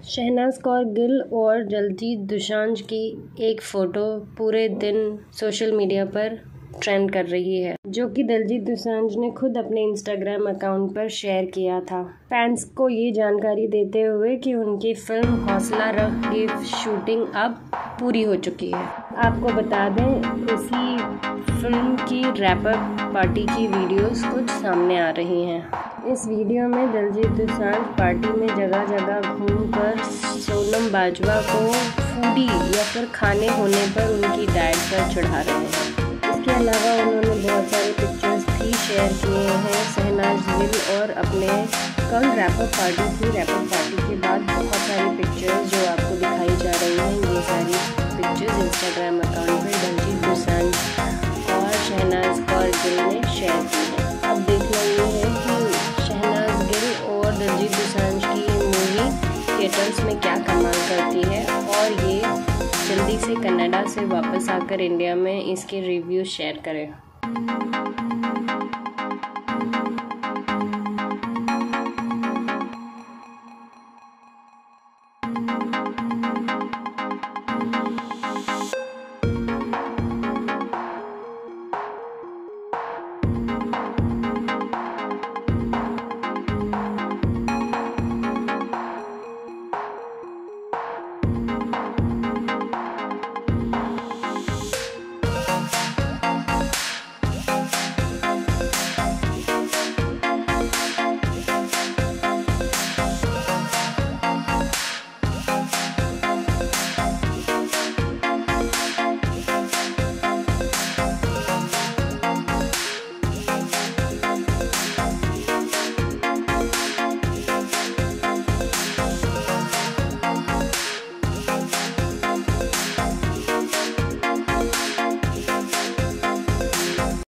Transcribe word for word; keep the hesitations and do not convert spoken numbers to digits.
शहनाज कौर गिल और दिलजीत दोसांझ की एक फ़ोटो पूरे दिन सोशल मीडिया पर ट्रेंड कर रही है, जो कि दिलजीत दोसांझ ने खुद अपने इंस्टाग्राम अकाउंट पर शेयर किया था। फैंस को ये जानकारी देते हुए कि उनकी फिल्म हौसला रख की शूटिंग अब पूरी हो चुकी है। आपको बता दें, इसी फिल्म की रैप अप पार्टी की वीडियोस कुछ सामने आ रही हैं। इस वीडियो में दिलजीत दोसांझ पार्टी में जगह जगह घूमकर सोनम बाजवा को फूडी या फिर खाने होने पर उनकी डाइट पर चढ़ा रहे हैं। इसके अलावा उन्होंने बहुत सारे पिक्चर्स भी शेयर किए हैं शहनाज गिल और अपने कल रैप अप पार्टी थी। रैप अप पार्टी के बाद बहुत सारी पिक्चर्स जो आपको दिखाई जा रही हैं, ये सारी पिक्चर्स इंस्टाग्राम अकाउंट पर दिलजीत दोसांझ और शहनाज कौर गिल ने शेयर की है। अब देखना ये है कि शहनाज गिल और दिलजीत दोसांझ की मूवी थिएटर्स में क्या कमाल करती है और ये जल्दी से कनाडा से वापस आकर इंडिया में इसके रिव्यू शेयर करें।